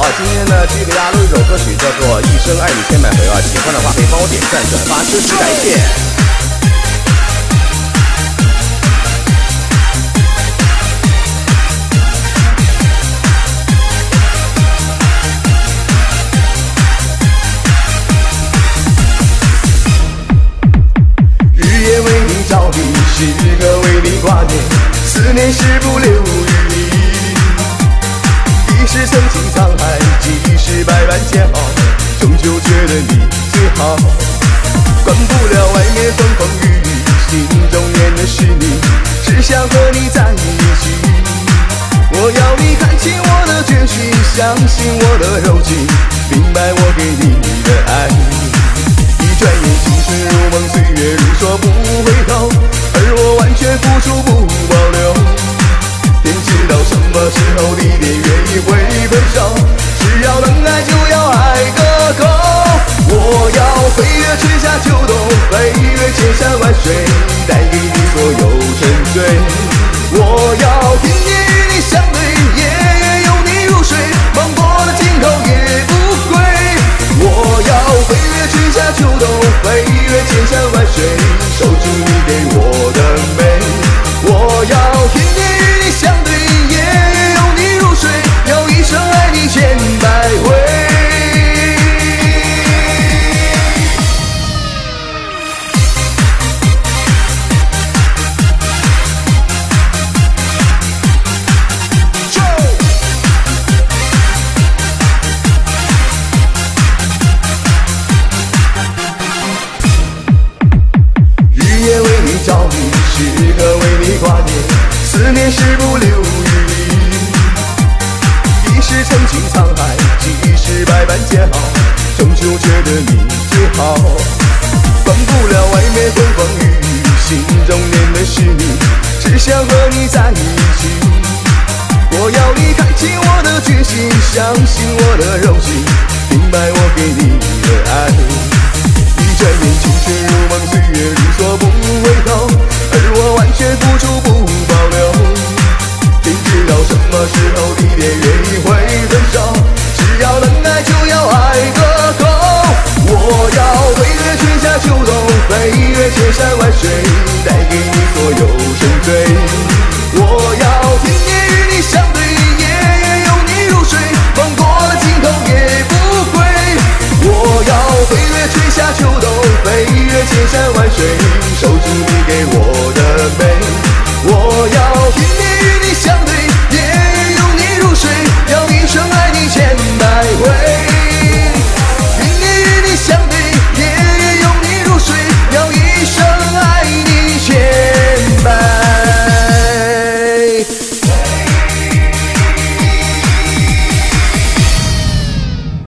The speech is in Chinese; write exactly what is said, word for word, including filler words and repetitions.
啊，今天呢，继续给大家录一首歌曲，叫做《一生爱你千百回》啊。喜欢的话可以帮我点赞、转发、支持，感谢。 日夜为你着迷，时刻为你挂念，思念是不留余力。一世曾经沧海，几世百般煎熬，终究觉得你最好。管不了外面风风雨雨，心中念的是你，只想和你在一起。我要你看清我的决心，相信我的柔情，明白我给你的爱。一转眼青春如梦，岁月如梭不回头，而我完全付出不保留。天知道什么时候地点愿意会分手，只要能爱就要爱个够。我要飞越春夏秋冬，飞越千山万水，带给你所有沉醉。我要天天与你相对，夜夜拥你入睡，梦过的尽头也不归。我要飞越春夏秋冬，飞越千山万水，守住你给我的美。我要天天与你相对，夜夜拥你入睡，要一生爱你千百回。着迷，时刻为你挂念，思念是不留余力。一世曾经沧海，几世百般煎熬，终究觉得你最好。管不了外面风风雨雨，心中念的是你，只想和你在一起。我要你看清我的决心，相信我的柔情，明白我给你的爱。一转眼青春如梦，岁月如梭不回头，而我完全付出不保留。天知道什么时候地点愿意会分手，只要能爱就要爱个够。我要飞越春夏秋冬，飞越千山万水，带给你所有沉醉。